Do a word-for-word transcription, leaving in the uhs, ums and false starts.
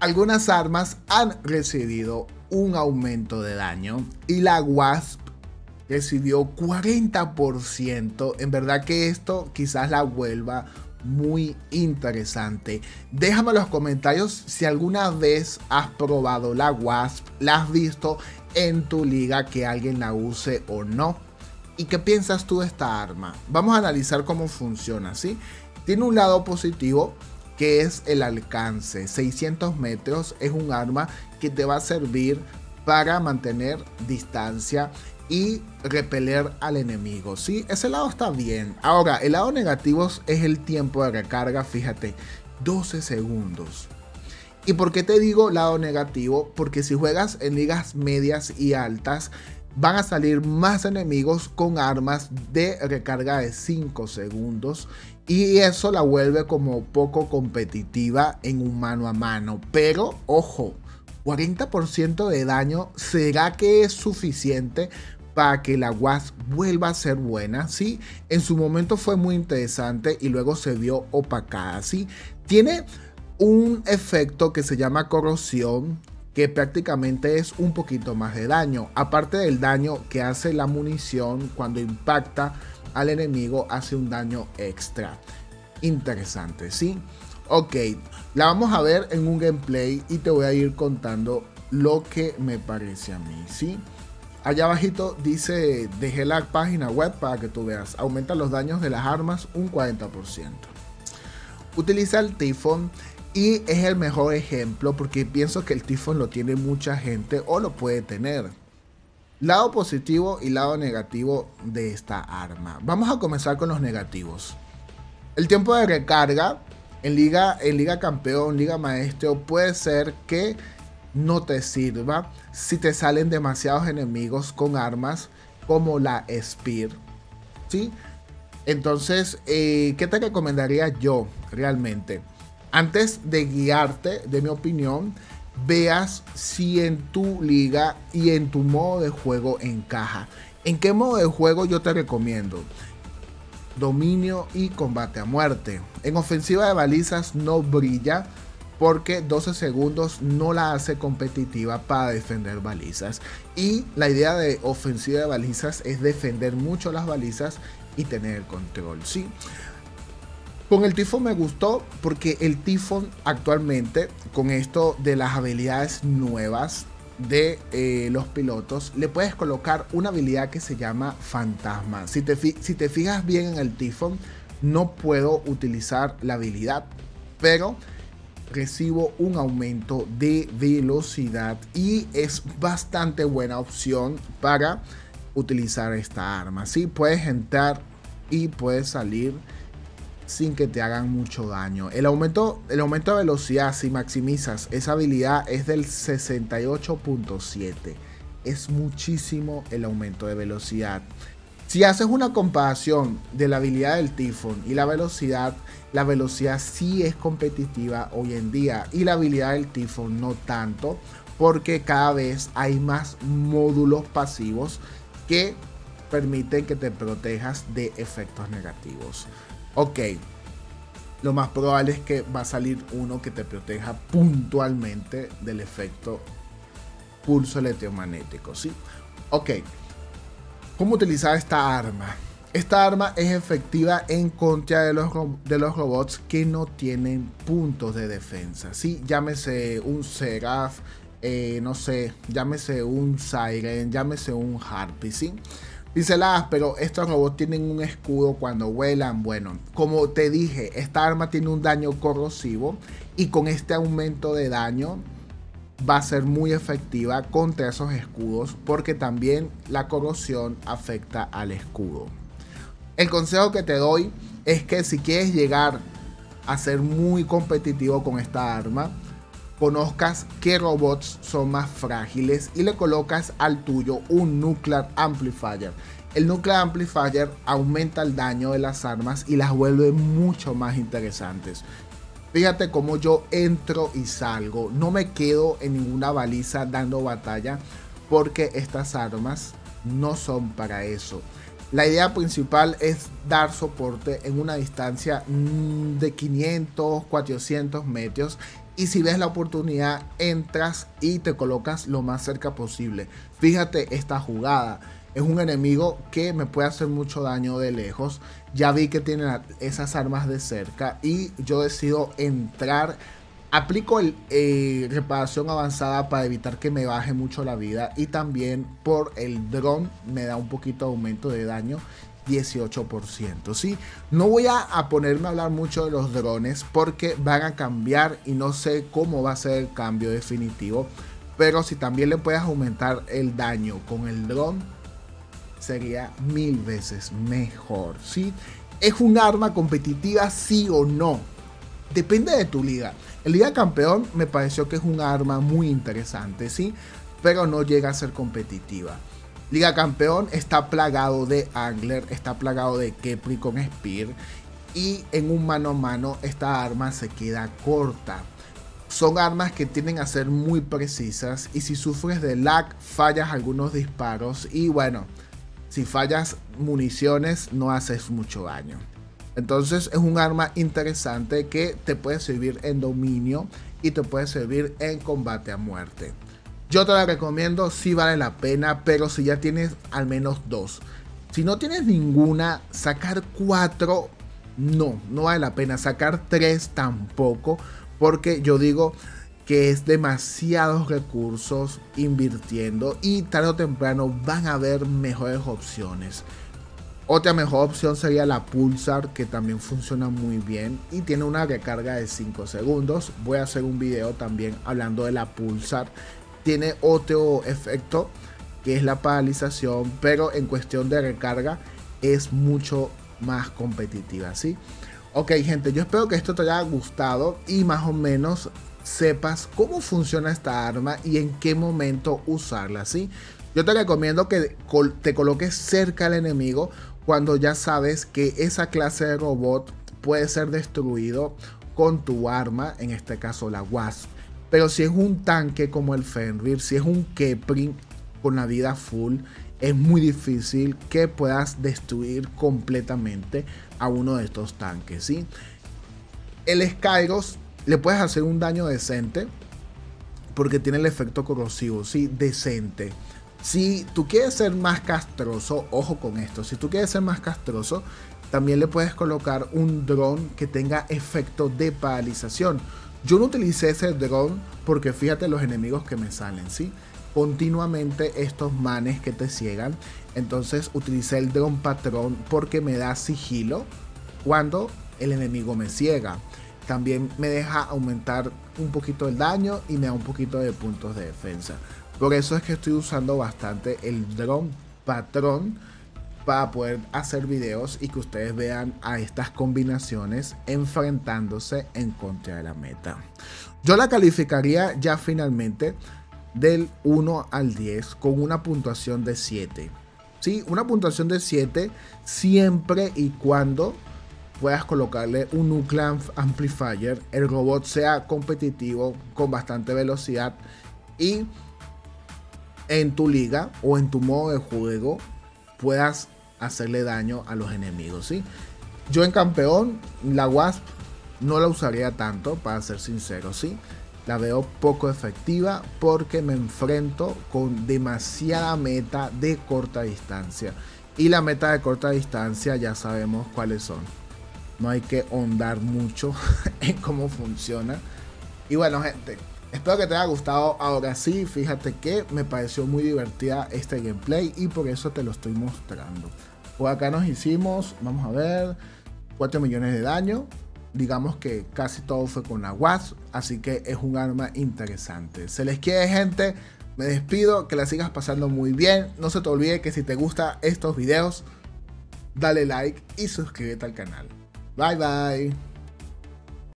Algunas armas han recibido un aumento de daño y la Wasp recibió cuarenta por ciento. En verdad que esto quizás la vuelva muy interesante. Déjame en los comentarios si alguna vez has probado la Wasp, la has visto en tu liga que alguien la use o no. ¿Y qué piensas tú de esta arma? Vamos a analizar cómo funciona, ¿sí? Tiene un lado positivo que es el alcance. seiscientos metros es un arma que te va a servir para mantener distancia y repeler al enemigo, ¿sí? Ese lado está bien. Ahora, el lado negativo es el tiempo de recarga, fíjate, doce segundos. ¿Y por qué te digo lado negativo? Porque si juegas en ligas medias y altas, van a salir más enemigos con armas de recarga de cinco segundos y eso la vuelve como poco competitiva en un mano a mano. Pero, ojo, cuarenta por ciento de daño, ¿será que es suficiente para que la Wasp vuelva a ser buena? Sí, en su momento fue muy interesante y luego se vio opacada, ¿sí? Tiene un efecto que se llama corrosión, que prácticamente es un poquito más de daño. Aparte del daño que hace la munición cuando impacta al enemigo, hace un daño extra. Interesante, ¿sí? Ok, la vamos a ver en un gameplay y te voy a ir contando lo que me parece a mí, ¿sí? Allá abajito dice, dejé la página web para que tú veas. Aumenta los daños de las armas un cuarenta por ciento. Utiliza el tifón y es el mejor ejemplo porque pienso que el tifón lo tiene mucha gente o lo puede tener. Lado positivo y lado negativo de esta arma. Vamos a comenzar con los negativos. El tiempo de recarga en liga, en liga campeón, liga maestro, puede ser que no te sirva si te salen demasiados enemigos con armas como la Spear, ¿sí? Entonces, eh, ¿qué te recomendaría yo realmente? Antes de guiarte, de mi opinión, veas si en tu liga y en tu modo de juego encaja. ¿En qué modo de juego yo te recomiendo? Dominio y combate a muerte. En ofensiva de balizas no brilla porque doce segundos no la hace competitiva para defender balizas. Y la idea de ofensiva de balizas es defender mucho las balizas y tener el control, ¿sí? Con el tifón me gustó porque el tifón actualmente, con esto de las habilidades nuevas de eh, los pilotos, le puedes colocar una habilidad que se llama fantasma. Si te, si te fijas bien en el tifón, no puedo utilizar la habilidad, pero recibo un aumento de velocidad y es bastante buena opción para utilizar esta arma. Sí, puedes entrar y puedes salir sin que te hagan mucho daño. El aumento, el aumento de velocidad, si maximizas esa habilidad, es del sesenta y ocho punto siete. Es muchísimo el aumento de velocidad. Si haces una comparación de la habilidad del tifón y la velocidad, la velocidad sí es competitiva hoy en día y la habilidad del tifón no tanto, porque cada vez hay más módulos pasivos que permiten que te protejas de efectos negativos. Ok, lo más probable es que va a salir uno que te proteja puntualmente del efecto pulso electromagnético, ¿sí? Ok, ¿cómo utilizar esta arma? Esta arma es efectiva en contra de los, de los robots que no tienen puntos de defensa, ¿sí? Llámese un Seraph, eh, no sé, llámese un Siren, llámese un Harpy, ¿sí? Pinceladas, pero estos robots tienen un escudo cuando vuelan. Bueno, como te dije, esta arma tiene un daño corrosivo y con este aumento de daño va a ser muy efectiva contra esos escudos porque también la corrosión afecta al escudo. El consejo que te doy es que si quieres llegar a ser muy competitivo con esta arma, conozcas qué robots son más frágiles y le colocas al tuyo un Nuclear Amplifier. El Nuclear Amplifier aumenta el daño de las armas y las vuelve mucho más interesantes. Fíjate cómo yo entro y salgo, no me quedo en ninguna baliza dando batalla porque estas armas no son para eso. La idea principal es dar soporte en una distancia de quinientos, cuatrocientos metros y si ves la oportunidad entras y te colocas lo más cerca posible. Fíjate esta jugada. Es un enemigo que me puede hacer mucho daño de lejos. Ya vi que tiene esas armas de cerca y yo decido entrar. Aplico el eh, reparación avanzada para evitar que me baje mucho la vida. Y también por el dron me da un poquito de aumento de daño. dieciocho por ciento, ¿sí? No voy a, a ponerme a hablar mucho de los drones porque van a cambiar y no sé cómo va a ser el cambio definitivo. Pero si también le puedes aumentar el daño con el dron, sería mil veces mejor, ¿sí? ¿Es un arma competitiva, sí o no? Depende de tu liga. En Liga Campeón me pareció que es un arma muy interesante, ¿sí? Pero no llega a ser competitiva. Liga Campeón está plagado de Angler, está plagado de Khepri con Spear. Y en un mano a mano esta arma se queda corta. Son armas que tienden a ser muy precisas. Y si sufres de lag, fallas algunos disparos. Y bueno, si fallas municiones, no haces mucho daño. Entonces es un arma interesante que te puede servir en dominio y te puede servir en combate a muerte. Yo te la recomiendo, sí vale la pena, pero si ya tienes al menos dos. Si no tienes ninguna, sacar cuatro, no, no vale la pena. Sacar tres tampoco, porque yo digo que es demasiados recursos invirtiendo y tarde o temprano van a haber mejores opciones. Otra mejor opción sería la Pulsar, que también funciona muy bien y tiene una recarga de cinco segundos. Voy a hacer un video también hablando de la Pulsar. Tiene otro efecto que es la paralización, pero en cuestión de recarga es mucho más competitiva, ¿sí? Ok, gente, yo espero que esto te haya gustado y más o menos sepas cómo funciona esta arma y en qué momento usarla, ¿sí? Yo te recomiendo que te coloques cerca al enemigo cuando ya sabes que esa clase de robot puede ser destruido con tu arma, en este caso la Wasp. Pero si es un tanque como el Fenrir, si es un Khepri con la vida full, es muy difícil que puedas destruir completamente a uno de estos tanques, ¿sí? El Skyros le puedes hacer un daño decente porque tiene el efecto corrosivo, ¿sí? Decente. Si tú quieres ser más castroso, ojo con esto, si tú quieres ser más castroso, también le puedes colocar un dron que tenga efecto de paralización. Yo no utilicé ese dron porque fíjate los enemigos que me salen, ¿sí? Continuamente estos manes que te ciegan. Entonces utilicé el dron patrón porque me da sigilo cuando el enemigo me ciega. También me deja aumentar un poquito el daño y me da un poquito de puntos de defensa. Por eso es que estoy usando bastante el dron patrón para poder hacer videos y que ustedes vean a estas combinaciones enfrentándose en contra de la meta. Yo la calificaría ya finalmente del uno al diez con una puntuación de siete. Sí, una puntuación de siete siempre y cuando puedas colocarle un Nuclear Amplifier, el robot sea competitivo con bastante velocidad y en tu liga o en tu modo de juego puedas hacerle daño a los enemigos, ¿sí? Yo en campeón, la Wasp no la usaría tanto, para ser sincero, ¿sí? La veo poco efectiva porque me enfrento con demasiada meta de corta distancia. Y la meta de corta distancia ya sabemos cuáles son. No hay que ahondar mucho en cómo funciona. Y bueno, gente, espero que te haya gustado. Ahora sí, fíjate que me pareció muy divertida este gameplay y por eso te lo estoy mostrando. Por acá nos hicimos, vamos a ver, cuatro millones de daño. Digamos que casi todo fue con la Wasp, así que es un arma interesante. Se les quiere, gente. Me despido, que la sigas pasando muy bien. No se te olvide que si te gustan estos videos, dale like y suscríbete al canal. Bye bye.